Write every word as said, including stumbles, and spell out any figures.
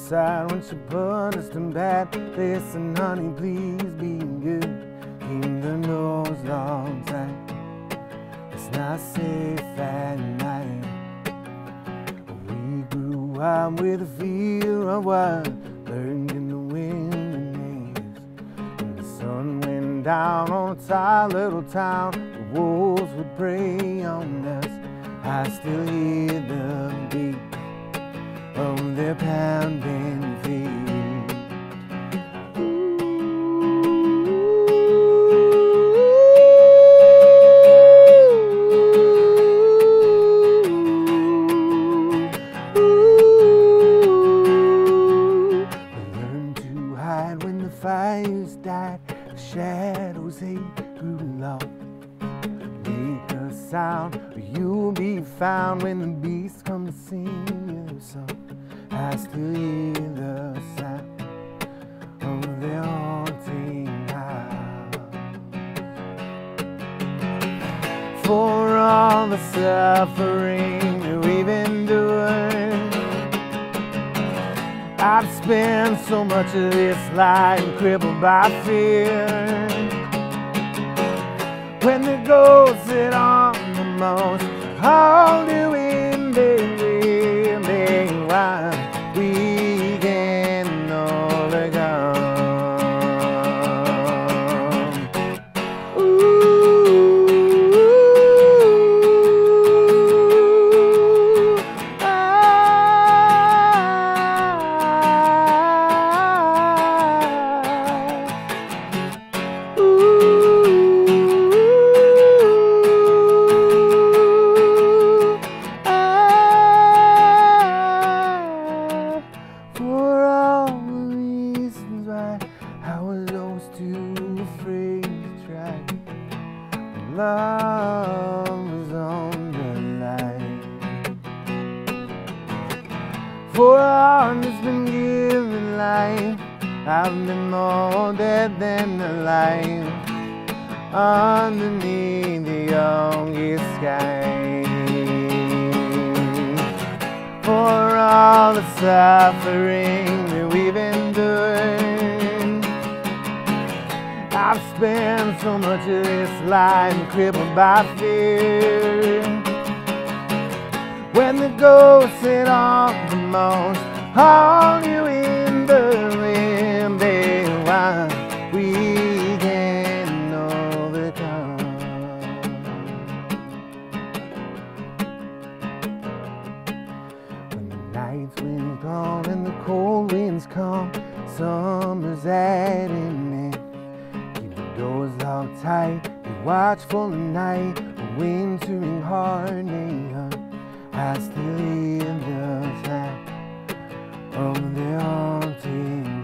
aside when she put us to bed. Listen, honey, please be good. Keep the doors locked tight. It's not safe at night. We grew up with a fear of what lurked in the wilderness. When the sun went down on a tired little town, the wolves would prey on us. I still hear the beat of their pounding feet. Fires died, the shadows they grew long. Make a sound, or you'll be found when the beast comes to sing your song. I still hear the sound of their haunting house. For all the suffering that we've endured, I've spent so much of this life crippled by fear. When the ghosts sit on the most, how do we believe why we can overcome? Love was on the line. For all that's been given life, I've been more dead than alive underneath the youngest sky. For all the suffering that we've endured, I've spent so much of this life crippled by fear. When the ghosts sit on the most, all you in the wind, baby, why we can overcome. When the nights wind gone and the cold winds come, summer's at an end. Doors locked tight, be watchful at night, the wintering heartache. I still hear the sound of the haunting